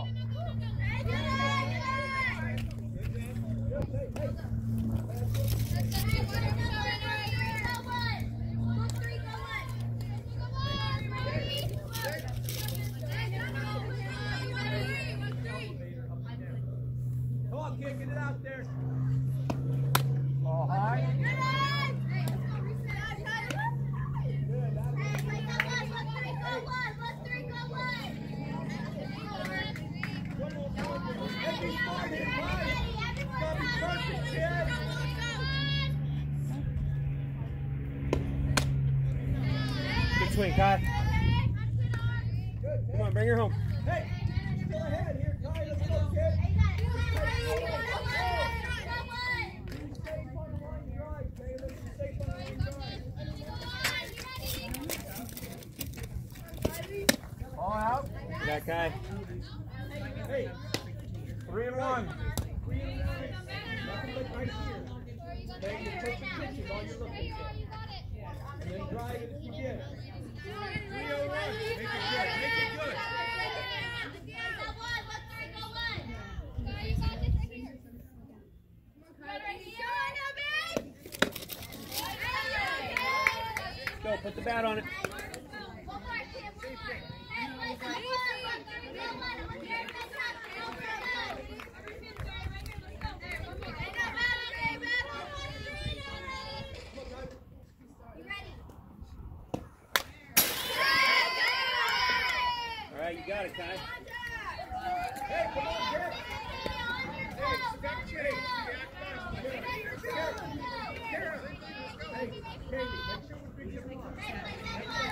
Come on, kid, get it out there. Ball high. Good swing, Kai. Come on, bring her home. Hey, still ahead here, Kai. Let's go, kid. Ball out. You got Kai. Hey, 3 and 1. 3 and 1. Nothing but right here. Okay, you take the pitches while you're looking for it. And then drive it if you get it. 3-0-1. Make it good. Make it good. Go, put the bat on it. All right, you got it, Kai. Hey, come on, kid. Hey, step chase. Hey, Katie, make sure we bring you along.